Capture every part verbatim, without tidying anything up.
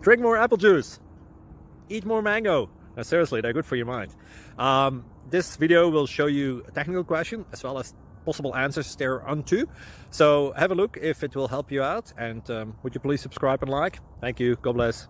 Drink more apple juice. Eat more mango. No, seriously, they're good for your mind. Um, this video will show you a technical question as well as possible answers thereunto. So have a look if it will help you out, and um, would you please subscribe and like? Thank you. God bless.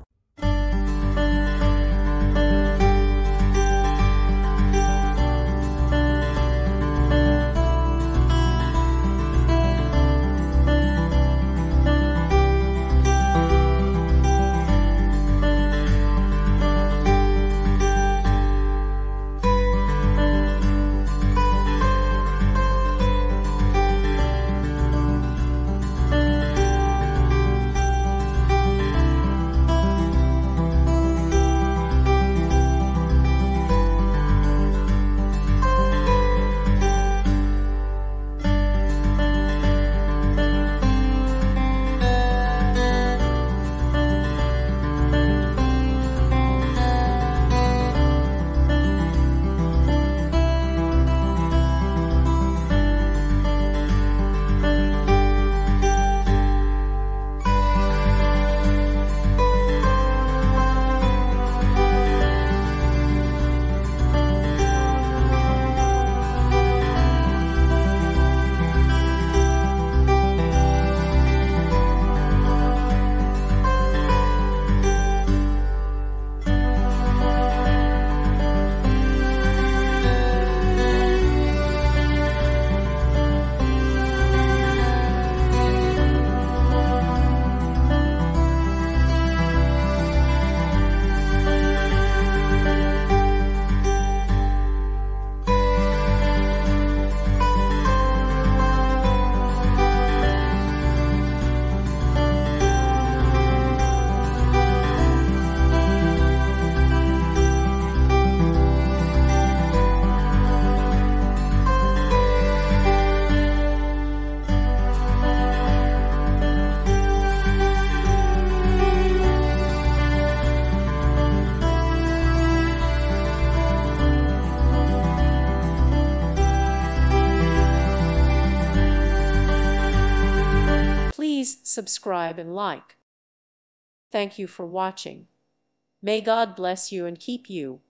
Please subscribe and like. Thank you for watching. May God bless you and keep you.